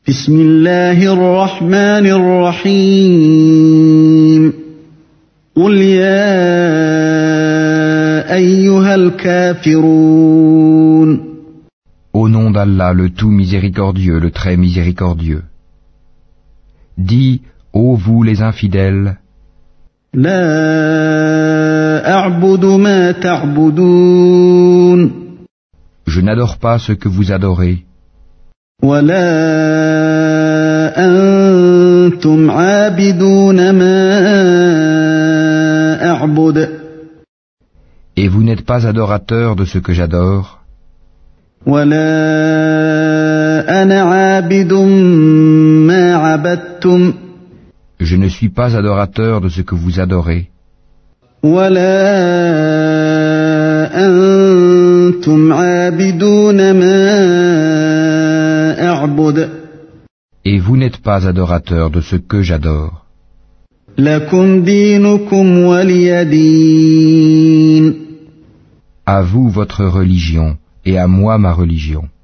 بسم الله الرحمن الرحيم قل يا أيها الكافرون Au nom d'Allah, le tout miséricordieux, le très miséricordieux. Dis, ô vous les infidèles, لا أعبد ما تعبدون je n'adore pas ce que vous adorez, ولا أنتم عابدون ما أعبد et vous n'êtes pas adorateurs de ce que j'adore, ولا أنا عابد ما عبدتم je ne suis pas adorateur de ce que vous adorez, ولا أنتم عابدون ما أعبد et vous n'êtes pas adorateurs de ce que j'adore. لكم دينكم ولي دين À vous votre religion, et à moi ma religion.